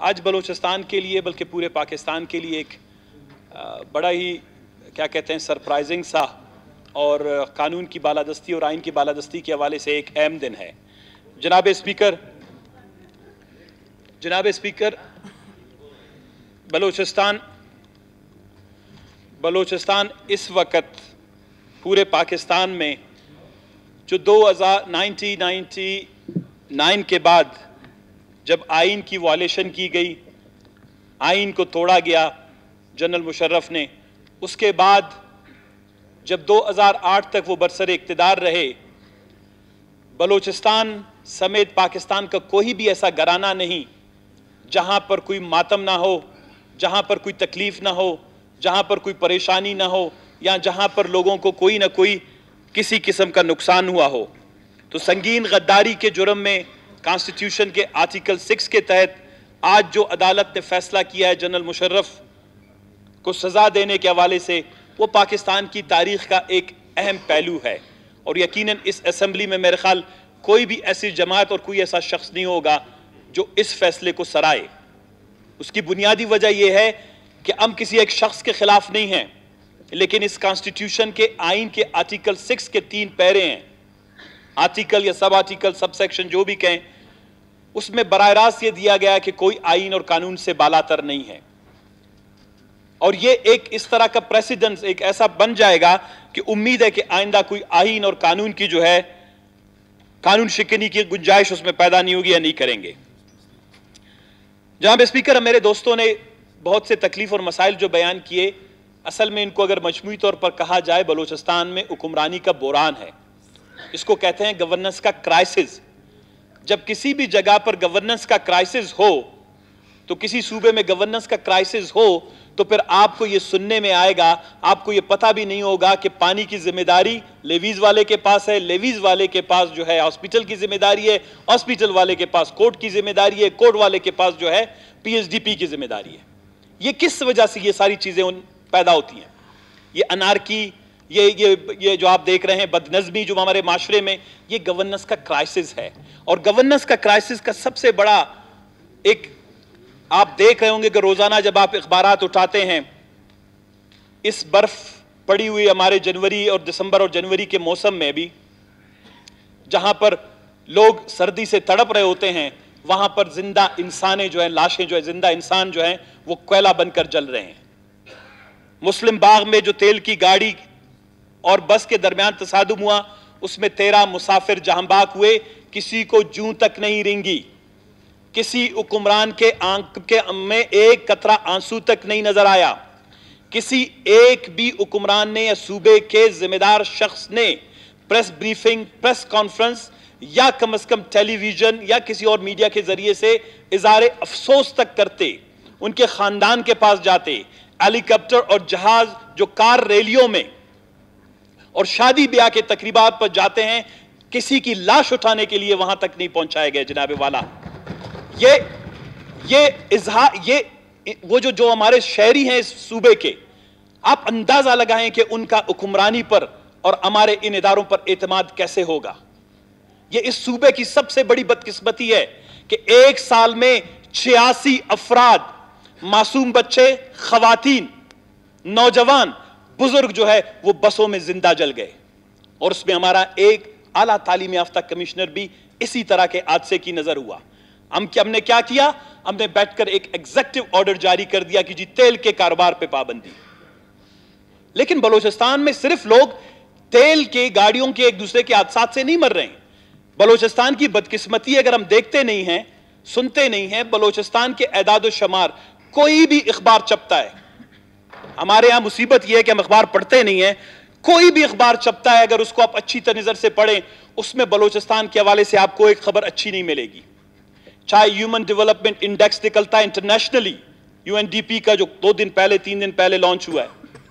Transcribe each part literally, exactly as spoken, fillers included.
आज बलूचिस्तान के लिए बल्कि पूरे पाकिस्तान के लिए एक बड़ा ही क्या कहते हैं सरप्राइजिंग सा और कानून की बालादस्ती और आइन की बालादस्ती के हवाले से एक अहम दिन है। जनाब स्पीकर जनाब स्पीकर बलूचिस्तान बलूचिस्तान इस वक्त पूरे पाकिस्तान में जो दो हज़ार नाइनटी नाइन्टी नाइन के बाद जब आइन की वायलेशन की गई, आइन को तोड़ा गया जनरल मुशर्रफ ने, उसके बाद जब दो हज़ार आठ तक वो बरसर इक़्तिदार रहे, बलूचिस्तान समेत पाकिस्तान का कोई भी ऐसा घराना नहीं जहां पर कोई मातम ना हो, जहां पर कोई तकलीफ ना हो, जहां पर कोई परेशानी ना हो, या जहां पर लोगों को कोई ना कोई किसी किस्म का नुकसान हुआ हो। तो संगीन गद्दारी के जुर्म में कॉन्स्टिट्यूशन के आर्टिकल सिक्स के तहत आज जो अदालत ने फैसला किया है जनरल मुशर्रफ को सजा देने के हवाले से, वो पाकिस्तान की तारीख का एक अहम पहलू है। और यकीनन इस असेंबली में मेरे ख्याल कोई भी ऐसी जमात और कोई ऐसा शख्स नहीं होगा जो इस फैसले को सराहे। उसकी बुनियादी वजह यह है कि हम किसी एक शख्स के खिलाफ नहीं हैं, लेकिन इस कॉन्स्टिट्यूशन के आइन के आर्टिकल सिक्स के तीन पैरे हैं, आर्टिकल या सब आर्टिकल सब सेक्शन जो भी कहें, उसमें बराह रास्त ये दिया गया है कि कोई आइन और कानून से बालातर नहीं है। और ये एक इस तरह का प्रेसिडेंस एक ऐसा बन जाएगा कि उम्मीद है कि आइंदा कोई आइन और कानून की जो है कानून शिकनी की गुंजाइश उसमें पैदा नहीं होगी या नहीं करेंगे। जनाब स्पीकर, मेरे दोस्तों ने बहुत से तकलीफ और मसाइल जो बयान किए, असल में इनको अगर मजमूई तौर पर कहा जाए, बलूचिस्तान में हुक्मरानी का बोरान है। इसको कहते हैं गवर्नेंस का क्राइसिस। जब किसी भी जगह पर गवर्नेंस का क्राइसिस हो, तो किसी सूबे में गवर्नेंस का क्राइसिस हो, तो फिर आपको यह सुनने में आएगा, आपको यह पता भी नहीं होगा कि पानी की जिम्मेदारी लेवीज वाले के पास है, लेवीज वाले के पास जो है हॉस्पिटल की जिम्मेदारी है, हॉस्पिटल वाले के पास कोर्ट की जिम्मेदारी है, कोर्ट वाले के पास जो है पीएचडीपी की जिम्मेदारी है। ये किस वजह से ये सारी चीजें पैदा होती हैं? ये अनारकी, ये ये ये जो आप देख रहे हैं बदनज़मी जो हमारे माशरे में, ये गवर्नेंस का क्राइसिस है। और गवर्नेंस का क्राइसिस का सबसे बड़ा एक आप देख रहे होंगे कि रोजाना जब आप अखबारात उठाते हैं, इस बर्फ पड़ी हुई हमारे जनवरी और दिसंबर और जनवरी के मौसम में भी, जहां पर लोग सर्दी से तड़प रहे होते हैं, वहां पर जिंदा इंसानें जो है, लाशें जो है, जिंदा इंसान जो है वो कोयला बनकर जल रहे हैं। मुस्लिम बाग में जो तेल की गाड़ी और बस के दरमियान तसादुम हुआ, उसमें तेरह मुसाफिर जहांबाग हुए, किसी को जूं तक नहीं रेंगी, किसी हुक्मरान के आंख के में एक कतरा आंसू तक नहीं नजर आया, किसी एक भी हुक्मरान ने या सूबे के जिम्मेदार शख्स ने प्रेस ब्रीफिंग, प्रेस कॉन्फ्रेंस या कम अज कम टेलीविजन या किसी और मीडिया के जरिए से इज़हार अफसोस तक करते, उनके खानदान के पास जाते, हेलीकॉप्टर और जहाज जो कार रैलियों में और शादी ब्याह के तकरीबात पर जाते हैं, किसी की लाश उठाने के लिए वहां तक नहीं पहुंचाए गए। जनाब वाला, ये ये इजहार ये वो जो जो हमारे शहरी हैं इस सूबे के, आप अंदाजा लगाएं कि उनका हुक्मरानी पर और हमारे इन इदारों पर एतमाद कैसे होगा। ये इस सूबे की सबसे बड़ी बदकिस्मती है कि एक साल में छियासी अफराद, मासूम बच्चे, खवातीन, नौजवान, बुजुर्ग जो है वो बसों में जिंदा जल गए। और उसमें हमारा एक आला तालीम याफ्ता कमिश्नर भी इसी तरह के हादसे की नजर हुआ। हम क्या हमने क्या किया? हमने बैठकर एक एग्जीक्यूटिव ऑर्डर जारी कर दिया कि जी तेल के कारोबार पे पाबंदी। लेकिन बलूचिस्तान में सिर्फ लोग तेल के गाड़ियों के एक दूसरे के हादसात से नहीं मर रहे हैं। बलूचिस्तान की बदकिस्मती अगर हम देखते नहीं हैं, सुनते नहीं हैं, बलूचिस्तान के एदाद शुमार, कोई भी अखबार छपता है, हमारे यहां मुसीबत यह है कि हम अखबार पढ़ते नहीं हैं, कोई भी अखबार छपता है, अगर उसको आप अच्छी नजर से पढ़ें, उसमें बलूचिस्तान के हवाले से आपको एक खबर अच्छी नहीं मिलेगी। चाहे ह्यूमन डेवलपमेंट इंडेक्स निकलता है इंटरनेशनली, यूएनडीपी का जो दो दिन पहले तीन दिन पहले लॉन्च हुआ है,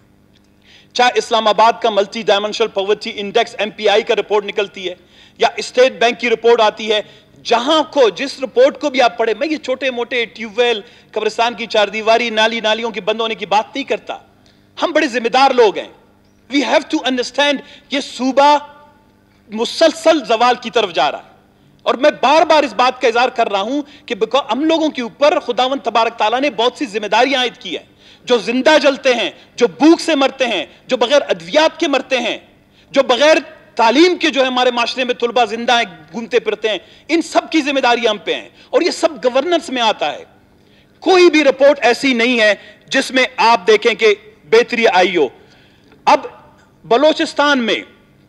चाहे इस्लामाबाद का multi dimensional poverty index MPI का रिपोर्ट निकलती है, या स्टेट बैंक की रिपोर्ट आती है, जहां को जिस रिपोर्ट को भी आप पढ़े, मैं ये छोटे मोटे ट्यूबवेल, कब्रिस्तान की चारदीवारी, नाली नालियों के बंद होने की बात नहीं करता। हम बड़े जिम्मेदार लोग हैं। वी हैव टू अंडरस्टैंड ये सूबा मुसलसल जवाल की तरफ जा रहा है। اور میں بار بار اس بات کا اظہار کر رہا ہوں کہ ہم لوگوں کے اوپر خداوند تبارک تعالیٰ نے بہت سی ذمہ داریاں عائد کی ہیں. جو زندہ جلتے ہیں, جو بھوک سے مرتے ہیں, جو بغیر ادویات کے مرتے ہیں, جو بغیر تعلیم کے جو ہے ہمارے معاشرے میں طلبہ زندہ ہیں, گھومتے پھرتے ہیں, ان سب کی ذمہ داری ہم پہ ہیں, اور یہ سب گورننس میں آتا ہے. کوئی بھی رپورٹ ایسی نہیں ہے جس میں آپ دیکھیں کہ بہتری آئی ہو. اب بلوچستان میں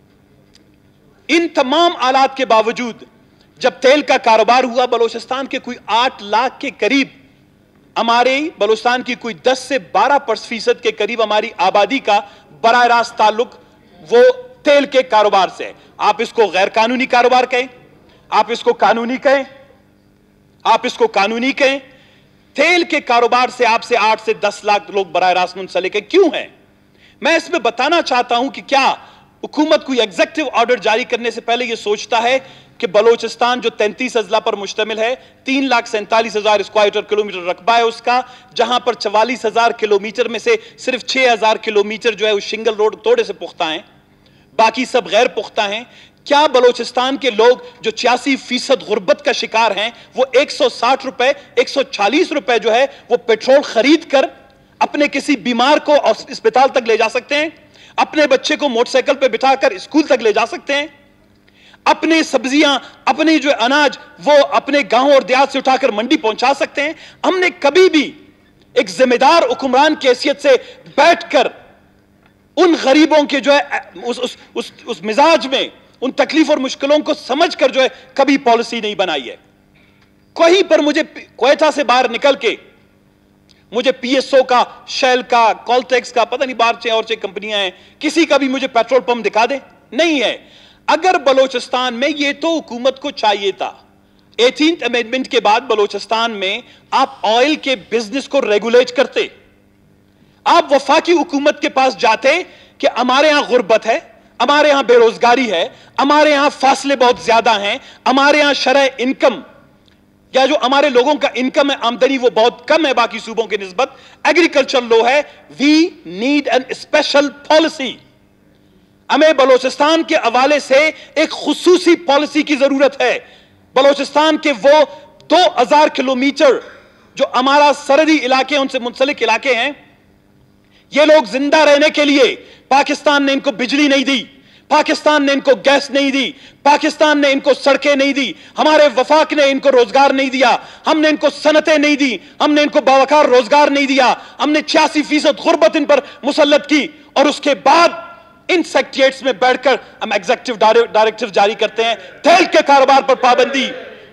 ان تمام آلات کے باوجود جب تیل کا کاروبار ہوا, بلوچستان کے کوئی آٹھ لاکھ کے قریب, ہمارے بلوچستان کی کوئی دس سے بارہ فیصد کے قریب ہماری آبادی کا براہ راست تعلق وہ تیل کے کاروبار سے ہے. آپ اس کو غیر قانونی کاروبار کہیں, آپ اس کو قانونی کہیں, آپ اس کو قانونی کہیں. تیل کے کاروبار سے آپ سے آٹھ سے دس لاکھ لوگ براہ راست منسلک ہیں. کیوں ہیں؟ میں اس میں بتانا چاہتا ہوں کہ کیا حکومت کوئی ایگزیکٹو آرڈر جاری کرنے سے پہلے یہ سوچتا ہے کہ بلوچستان جو تینتیس اضلاع پر مشتمل ہے, تین لاکھ سینتالیس ہزار اسکوائر کلومیٹر رقبہ ہے اس کا, جہاں پر چوالیس ہزار کلومیٹر میں سے صرف چھ ہزار کلومیٹر جو ہے وہ شنگل روڈ توڑے سے پختہ ہیں, باقی سب غیر پختہ ہیں. کیا بلوچستان کے لوگ جو چھیاسی فیصد غربت کا شکار ہیں وہ ایک سو ساٹھ روپے ایک سو چالیس روپے جو ہے وہ پیٹرول خرید کر اپنے کسی بیمار کو اسپتال تک لے جا سکتے ہیں, اپنے بچے کو موٹر سائیکل پہ بٹھا کر اسکول تک لے جا سکتے ہیں, اپنے سبزیاں اپنے جو اناج وہ اپنے گاؤں اور دیہات سے اٹھا کر منڈی پہنچا سکتے ہیں؟ ہم نے کبھی بھی ایک ذمہ دار حکمران کی حیثیت سے بیٹھ کر ان غریبوں کے جو ہے اس, اس, اس, اس مزاج میں ان تکلیف اور مشکلوں کو سمجھ کر جو ہے کبھی پالیسی نہیں بنائی ہے. کہیں پر مجھے کوئٹہ سے باہر نکل کے مجھے پی ایس او کا, شیل کا, کالٹیکس کا, پتہ نہیں باہر چھ اور چھ کمپنیاں ہیں, کسی کا بھی مجھے پیٹرول پمپ دکھا دے. نہیں ہے. اگر بلوچستان میں, یہ تو حکومت کو چاہیے تھا, ایٹینتھ امینڈمنٹ کے بعد بلوچستان میں آپ آئل کے بزنس کو ریگولیٹ کرتے, آپ وفاقی حکومت کے پاس جاتے کہ ہمارے ہاں غربت ہے, ہمارے ہاں بے روزگاری ہے, ہمارے ہاں فاصلے بہت زیادہ ہیں, ہمارے ہاں شرح انکم یا جو ہمارے لوگوں کا انکم ہے, آمدنی وہ بہت کم ہے باقی صوبوں کے نسبت, ایگریکلچر لو ہے, we need an special policy. ہمیں بلوچستان کے حوالے سے ایک خصوصی پالیسی کی ضرورت ہے. بلوچستان کے وہ دو ہزار کلومیٹر جو ہمارا سرحدی علاقے ان سے منسلک علاقے ہیں, یہ لوگ زندہ رہنے کے لیے پاکستان نے ان کو بجلی نہیں دی, پاکستان نے ان کو گیس نہیں دی, پاکستان نے ان کو سڑکیں نہیں دی, ہمارے وفاق نے ان کو روزگار نہیں دیا, ہم نے ان کو صنعتیں نہیں دی, ہم نے ان کو باوقار روزگار نہیں دیا, ہم نے چھیاسی فیصد غربت ان پر مسلط کی, اور اس کے بعد ان سیکٹریٹس میں بیٹھ کر ہم ایگزیکٹو ڈائریکٹیو جاری کرتے ہیں تیل کے کاروبار پر پابندی.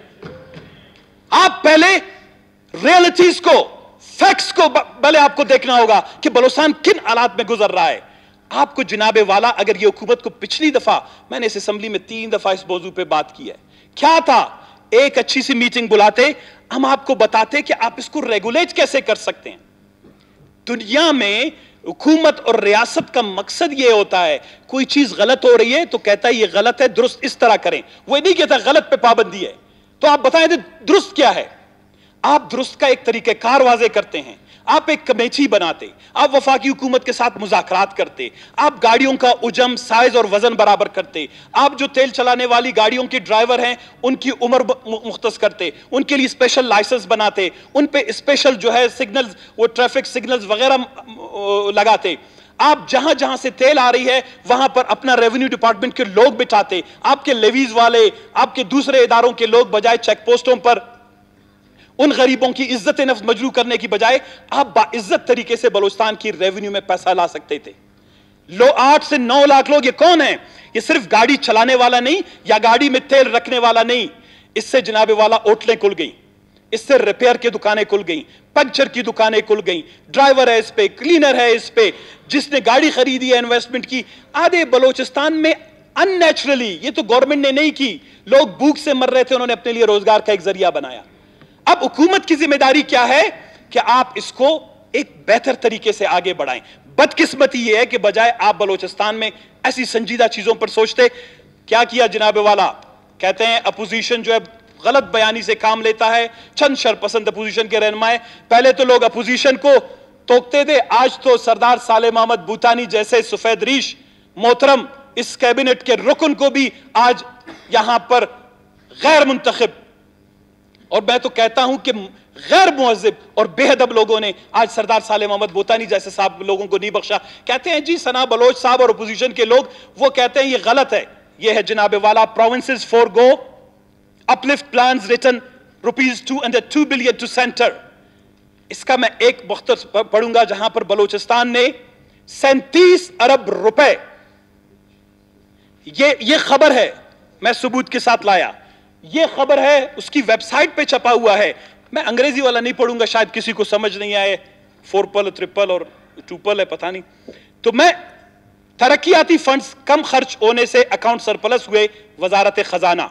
آپ پہلے ریئلٹیز کو, فیکٹس کو پہلے آپ کو دیکھنا ہوگا کہ بلوچستان کن حالات میں گزر رہا ہے. آپ کو جناب والا, اگر یہ حکومت کو پچھلی دفعہ, میں نے اس اسمبلی میں تین دفعہ اس موضوع پہ بات کی ہے, کیا تھا, ایک اچھی سی میٹنگ بلاتے, ہم آپ کو بتاتے کہ آپ اس کو ریگولیٹ کیسے کر سکتے ہیں. دنیا میں حکومت اور ریاست کا مقصد یہ ہوتا ہے, کوئی چیز غلط ہو رہی ہے تو کہتا ہے یہ غلط ہے, درست اس طرح کریں. وہ نہیں کہتا غلط پہ پابندی ہے, تو آپ بتائیں درست کیا ہے. آپ درست کا ایک طریقہ کار واضح کرتے ہیں, آپ ایک کمیٹی بناتے, آپ وفاقی حکومت کے ساتھ مذاکرات کرتے, آپ گاڑیوں کا حجم, سائز اور وزن برابر کرتے, آپ جو تیل چلانے والی گاڑیوں کے ڈرائیور ہیں ان کی عمر مختص کرتے, ان کے لیے اسپیشل لائسنس بناتے, ان پہ اسپیشل جو ہے سگنلز, وہ ٹریفک سگنلز وغیرہ لگاتے. آپ جہاں جہاں سے تیل آ رہی ہے وہاں پر اپنا ریونیو ڈپارٹمنٹ کے لوگ بٹھاتے, آپ کے لیویز والے, آپ کے دوسرے اداروں کے لوگ, بجائے چیک پوسٹوں پر ان غریبوں کی عزت نفس مجروح کرنے کی بجائے آپ باعزت طریقے سے بلوچستان کی ریونیو میں پیسہ لا سکتے تھے. لو آٹھ سے نو لاکھ لوگ, یہ کون ہیں؟ یہ صرف گاڑی چلانے والا نہیں یا گاڑی میں تیل رکھنے والا نہیں, اس سے جناب والا ہوٹلیں کھل گئیں, اس سے ریپیئر کی دکانیں کھل گئیں, پنکچر کی دکانیں کھل گئیں, ڈرائیور ہے اس پہ, کلینر ہے اس پہ, جس نے گاڑی خریدی ہے انویسٹمنٹ کی. آدھے بلوچستان میں ان نیچرلی, یہ تو گورنمنٹ نے نہیں کی, لوگ بھوک سے مر رہے تھے, انہوں نے اپنے لیے روزگار کا ایک ذریعہ بنایا. اب حکومت کی ذمہ داری کیا ہے کہ آپ اس کو ایک بہتر طریقے سے آگے بڑھائیں. بدقسمتی یہ ہے کہ بجائے آپ بلوچستان میں ایسی سنجیدہ چیزوں پر سوچتے, کیا کیا جناب والا, کہتے ہیں اپوزیشن جو ہے غلط بیانی سے کام لیتا ہے, چند شرپسند اپوزیشن کے رہنمائے. پہلے تو لوگ اپوزیشن کو توکتے تھے, آج تو سردار صالح محمد بھوتانی جیسے سفید ریش محترم اس کیبنٹ کے رکن کو بھی آج یہاں پر غیر منتخب اور میں تو کہتا ہوں کہ غیر مہذب اور بے ادب لوگوں نے آج سردار صالح محمد بوتانی جیسے صاحب لوگوں کو نہیں بخشا. کہتے ہیں جی ثنا بلوچ صاحب اور اپوزیشن کے لوگ وہ کہتے ہیں یہ غلط ہے. یہ ہے جناب والا provinces forego uplift plans written rupees two and two billion to center. اس کا میں ایک مختصر پڑھوں گا جہاں پر بلوچستان نے سینتیس ارب روپے, یہ یہ خبر ہے, میں ثبوت کے ساتھ لایا, یہ خبر ہے اس کی ویب سائٹ پہ چھپا ہوا ہے. میں انگریزی والا نہیں پڑھوں گا, شاید کسی کو سمجھ نہیں آئے, فور پل ٹرپل اور ٹوپل ہے پتہ نہیں. تو میں ترقیاتی فنڈز کم خرچ ہونے سے اکاؤنٹ سرپلس ہوئے وزارت خزانہ.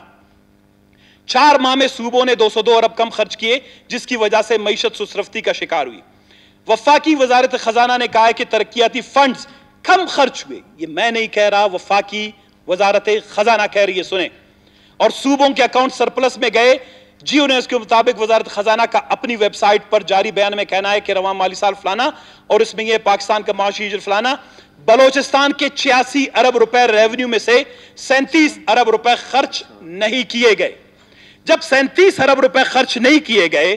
چار ماہ میں صوبوں نے دو سو دو ارب کم خرچ کیے جس کی وجہ سے معیشت سسرفتی کا شکار ہوئی. وفاقی وزارت خزانہ نے کہا ہے کہ ترقیاتی فنڈز کم خرچ ہوئے. یہ میں نہیں کہہ رہا, وفاقی وزارت خزانہ کہہ رہی ہے, سنیں. اور صوبوں کے اکاؤنٹ سرپلس میں گئے. جیو نیوز کے مطابق وزارت خزانہ کا اپنی ویب سائٹ پر جاری بیان میں کہنا ہے کہ رواں مالی سال فلانا اور اس میں یہ پاکستان کا معاشی اجر فلانا, بلوچستان کے چھیاسی ارب روپے ریونیو میں سے سینتیس ارب روپے خرچ نہیں کیے گئے. جب سینتیس ارب روپے خرچ نہیں کیے گئے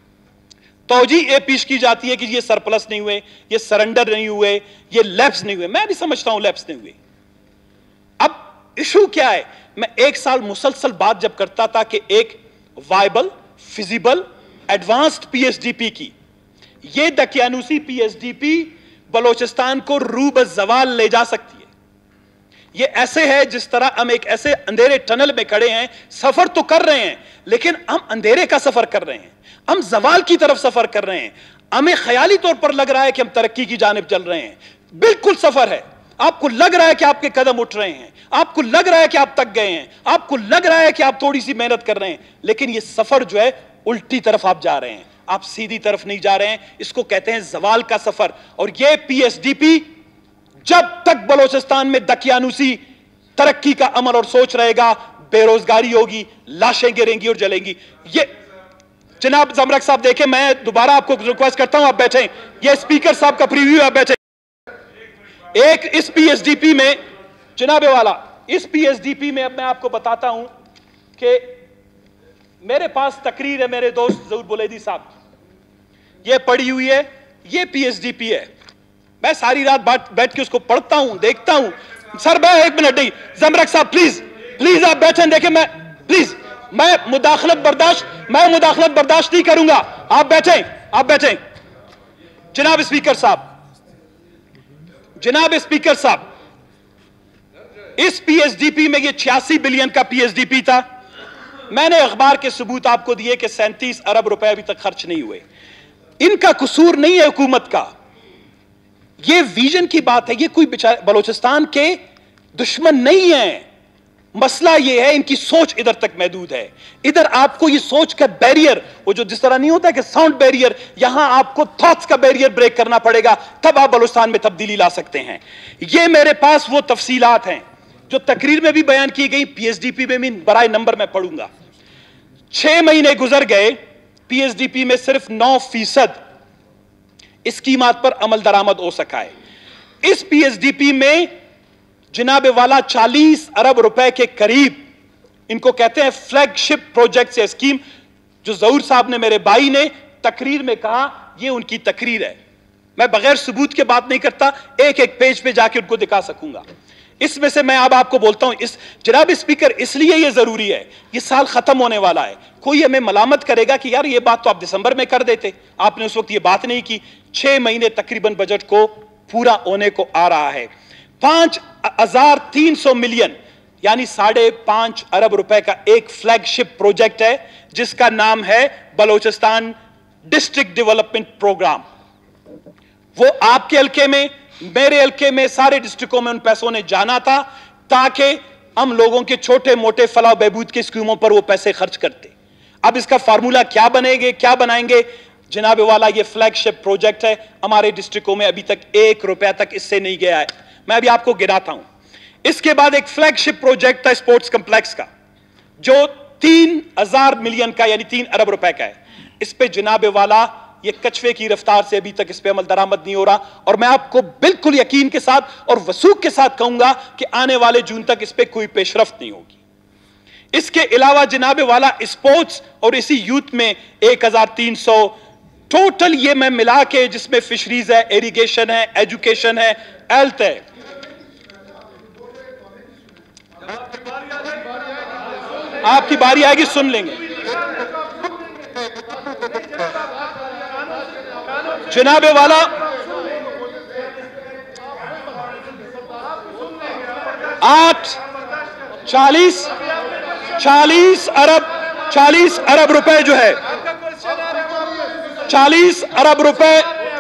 توجیہ یہ پیش کی جاتی ہے کہ یہ سرپلس نہیں ہوئے, یہ سرنڈر نہیں ہوئے, یہ لیپس نہیں ہوئے. میں بھی سمجھتا ہوں لیپس نہیں ہوئے. اب ایشو کیا ہے؟ میں ایک سال مسلسل بات جب کرتا تھا کہ ایک viable, feasible, advanced P S D P کی, یہ دقیانوسی P S D P Balochistan کو روب الزوال لے جا سکتی ہے. یہ ایسے ہے جس طرح ہم ایک ایسے اندھیرے ٹنل میں کھڑے ہیں, سفر تو کر رہے ہیں لیکن ہم اندھیرے کا سفر کر رہے ہیں, ہم زوال کی طرف سفر کر رہے ہیں. ہمیں خیالی طور پر لگ رہا ہے کہ ہم ترقی کی جانب چل رہے ہیں, بالکل سفر ہے. آپ کو لگ رہا ہے کہ آپ کے قدم اٹھ رہے ہیں, آپ کو لگ رہا ہے کہ آپ تک گئے ہیں, آپ کو لگ رہا ہے کہ آپ تھوڑی سی محنت کر رہے ہیں, لیکن یہ سفر جو ہے الٹی طرف آپ جا رہے ہیں, آپ سیدھی طرف نہیں جا رہے ہیں. اس کو کہتے ہیں زوال کا سفر. اور یہ پی ایس ڈی پی جب تک بلوچستان میں دقیانوسی ترقی کا عمل اور سوچ رہے گا, بے روزگاری ہوگی, لاشیں گریں گی اور جلیں گی. یہ جناب زمرک صاحب دیکھیں, میں دوبارہ آپ کو ریکویسٹ کرتا ہوں آپ بیٹھیں, یہ اسپیکر صاحب کا پریویو ہے, آپ بیٹھیں. ایک اس پی ایس ڈی پی میں جناب والا, اس پی ایس ڈی پی میں اب میں آپ کو بتاتا ہوں کہ میرے پاس تقریر ہے میرے دوست ظہور بلیدی صاحب, یہ پڑھی ہوئی ہے, یہ پی ایس ڈی پی ہے. میں ساری رات بیٹھ کے اس کو پڑھتا ہوں, دیکھتا ہوں. سر میں ایک منٹ نہیں, زمرک صاحب پلیز پلیز آپ بیٹھیں, دیکھیں میں پلیز میں مداخلت برداشت میں مداخلت برداشت نہیں کروں گا. آپ بیٹھیں, آپ بیٹھیں. جناب اسپیکر صاحب, جناب اسپیکر صاحب, اس پی ایس ڈی پی میں یہ چھیاسی بلین کا پی ایس ڈی پی تھا. میں نے اخبار کے ثبوت آپ کو دیے کہ سینتیس ارب روپے ابھی تک خرچ نہیں ہوئے. ان کا قصور نہیں ہے حکومت کا, یہ ویژن کی بات ہے. یہ کوئی بلوچستان کے دشمن نہیں ہیں. مسئلہ یہ ہے ان کی سوچ ادھر تک محدود ہے. ادھر آپ کو یہ سوچ کا بیریئر, وہ جو جس طرح نہیں ہوتا کہ ساؤنڈ بیریئر, یہاں آپ کو تھاٹس کا بیریئر بریک کرنا پڑے گا, تب آپ بلوچستان میں تبدیلی لا سکتے ہیں. یہ میرے پاس وہ تفصیلات ہیں جو تقریر میں بھی بیان کی گئی, پی ایس ڈی پی میں بھی برائے نمبر میں پڑھوں گا. چھ مہینے گزر گئے, پی ایس ڈی پی میں صرف نو فیصد اسکیمات پر عمل درآمد ہو سکا ہے. اس پی ایس ڈی پی میں جناب والا چالیس ارب روپے کے قریب, ان کو کہتے ہیں فلیگ شپ پروجیکٹ یا اسکیم, جو ظہور صاحب نے میرے بھائی نے تقریر میں کہا, یہ ان کی تقریر ہے. میں بغیر ثبوت کے بات نہیں کرتا, ایک ایک پیج پہ جا کے ان کو دکھا سکوں گا. اس میں سے میں اب آپ کو بولتا ہوں, اس جناب اسپیکر اس لیے یہ ضروری ہے, یہ سال ختم ہونے والا ہے. کوئی ہمیں ملامت کرے گا کہ یار یہ بات تو آپ دسمبر میں کر دیتے, آپ نے اس وقت یہ بات نہیں کی. چھ مہینے تقریباً بجٹ کو پورا ہونے کو آ رہا ہے. پانچ ہزار تین سو ملین یعنی ساڑھے پانچ ارب روپے کا ایک فلیگ شپ پروجیکٹ ہے جس کا نام ہے بلوچستان ڈسٹرکٹ ڈیولپمنٹ پروگرام. وہ آپ کے حلقے میں, میرے حلقے میں, سارے ڈسٹرکوں میں ان پیسوں نے جانا تھا تاکہ ہم لوگوں کے چھوٹے موٹے فلاح و بہبود کی اسکیموں پر وہ پیسے خرچ کرتے. اب اس کا فارمولا کیا بنے گے, کیا بنائیں گے جناب والا, یہ فلیگ شپ پروجیکٹ ہے. ہمارے ڈسٹرکوں میں ابھی تک ایک روپیہ تک اس سے نہیں گیا ہے. میں ابھی آپ کو گراتا ہوں. اس کے بعد ایک فلیگ شپ پروجیکٹ تھا اسپورٹس کمپلیکس کا, جو تین ہزار ملین کا یعنی تین ارب روپے کا ہے. اس پہ جناب والا یہ کچھوے کی رفتار سے ابھی تک اس پہ عمل درآمد نہیں ہو رہا, اور میں آپ کو بالکل یقین کے ساتھ اور وثوق کے ساتھ کہوں گا کہ آنے والے جون تک اس پہ کوئی پیش رفت نہیں ہوگی. اس کے علاوہ جناب والا اسپورٹس اور اسی یوتھ میں ایک ہزار تین سو ٹوٹل یہ میں ملا کے جس میں فشریز ہے, ایریگیشن ہے, ایجوکیشن ہے, ہیلتھ ہے. آپ کی باری آئے گی, سن لیں گے. جناب والا آٹھ چالیس چالیس ارب چالیس ارب روپے جو ہے چالیس ارب روپے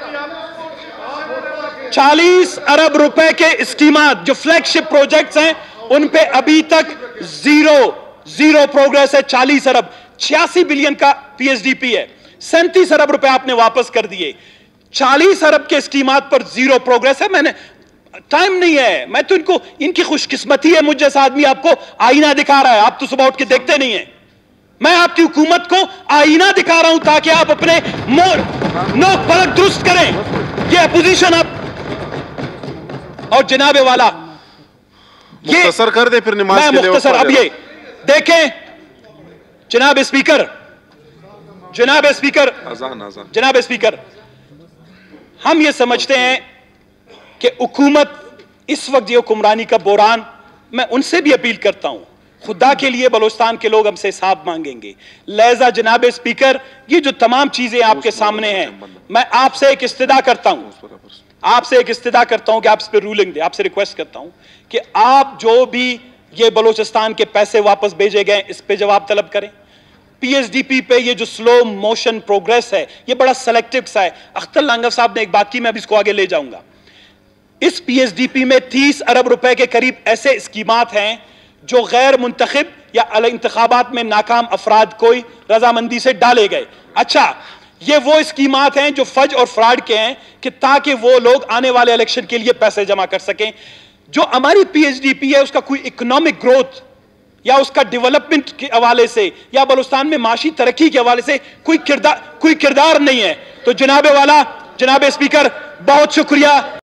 چالیس ارب روپے کے اسکیمات جو فلیگ شپ پروجیکٹس ہیں ان پہ ابھی تک زیرو زیرو پروگریس ہے. چالیس ارب چھیاسی بلین کا پی ایس ڈی پی ہے, سینتیس ارب روپے آپ نے واپس کر دیے. چالیس ارب کے اسکیمات پر زیرو پروگریس ہے. میں نے ٹائم نہیں ہے, میں تو ان کو ان کی خوش قسمتی ہے, مجھ جیسا آدمی آپ کو آئینہ دکھا رہا ہے, آپ تو صبح اٹھ کے دیکھتے نہیں ہیں. میں آپ کی حکومت کو آئینہ دکھا رہا ہوں تاکہ آپ اپنے نوک پلک درست کریں. یہ اپوزیشن آپ اور جناب والا مختصر کر دے پھر نماز کے لیے. مختصر اب یہ دیکھیں جناب اسپیکر جناب اسپیکر جناب اسپیکر ہم یہ سمجھتے ہیں کہ حکومت اس وقت یہ حکمرانی کا بحران, میں ان سے بھی اپیل کرتا ہوں, خدا کے لیے بلوچستان کے لوگ ہم سے حساب مانگیں گے. لہذا جناب اسپیکر یہ جو تمام چیزیں آپ کے سامنے ہیں, میں آپ سے ایک استدعا کرتا ہوں آپ سے ایک استدعا کرتا ہوں کہ آپ اس پہ رولنگ دیں. آپ سے ریکویسٹ کرتا ہوں کہ آپ جو بھی یہ بلوچستان کے پیسے واپس بھیجے گئے اس پہ جواب طلب کریں. پی ایس ڈی پی پہ یہ جو سلو موشن پروگریس ہے یہ بڑا سلیکٹیو سا ہے. اختر لانگف صاحب نے ایک بات کی, میں اب اس کو آگے لے جاؤں گا. اس پی ایس ڈی پی میں تیس ارب روپے کے قریب ایسے اسکیمات ہیں جو غیر منتخب یا انتخابات میں ناکام افراد کوئی رضامندی سے ڈالے گئے. اچھا, یہ وہ اسکیمات ہیں جو فج اور فراڈ کے ہیں کہ تاکہ وہ لوگ آنے والے الیکشن کے لیے پیسے جمع کر سکیں. جو ہماری پی ایچ ڈی پی ہے اس کا کوئی اکنامک گروتھ یا اس کا ڈیولپمنٹ کے حوالے سے یا بلوچستان میں معاشی ترقی کے حوالے سے کوئی کردار کوئی کردار نہیں ہے. تو جناب والا جناب اسپیکر بہت شکریہ.